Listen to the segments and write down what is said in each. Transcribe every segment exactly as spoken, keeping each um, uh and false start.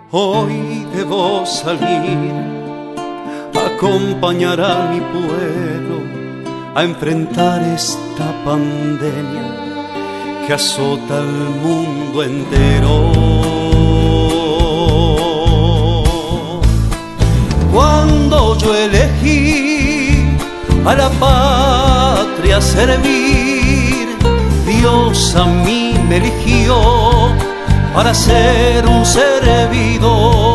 Hoy debo salir a acompañar a mi pueblo a enfrentar esta pandemia que azota el mundo entero. Cuando yo elegí a la patria servir, Dios a mí me eligió para ser un servidor.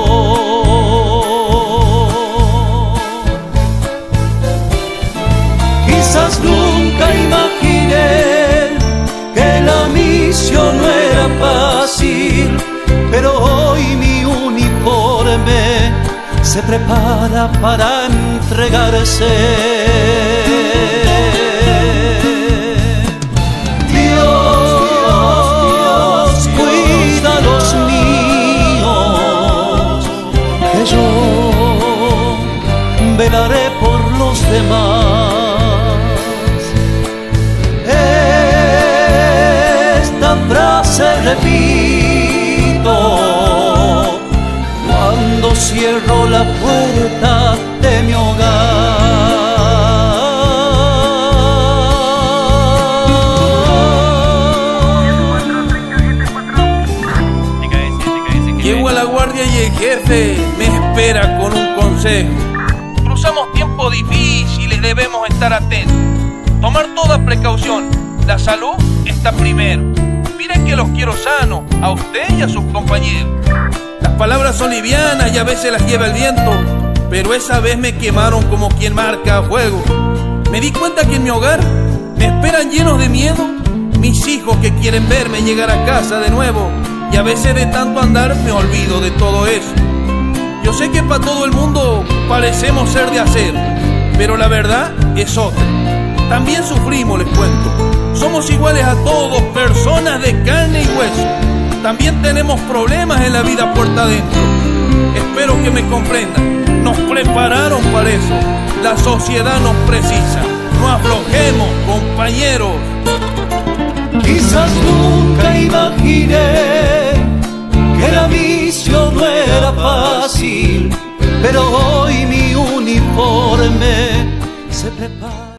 Quizás nunca imaginé que la misión no era fácil, pero hoy mi uniforme se prepara para entregarse. Yo velaré por los demás. Esta frase repito cuando cierro la puerta de mi hogar. Llego a la guardia y el jefe me espera con un consejo. Cruzamos tiempos difíciles, debemos estar atentos, tomar toda precaución. La salud está primero. Miren que los quiero sanos, a usted y a sus compañeros. Las palabras son livianas y a veces las lleva el viento, pero esa vez me quemaron como quien marca a fuego. Me di cuenta que en mi hogar me esperan llenos de miedo mis hijos que quieren verme llegar a casa de nuevo. Y a veces de tanto andar me olvido de todo eso. Yo sé que para todo el mundo parecemos ser de acero, pero la verdad es otra. También sufrimos, les cuento. Somos iguales a todos, personas de carne y hueso. También tenemos problemas en la vida puerta adentro. Espero que me comprendan. Nos prepararon para eso. La sociedad nos precisa. No aflojemos, compañeros. Quizás nunca imaginé que la misión no era fácil, pero hoy mi uniforme se prepara.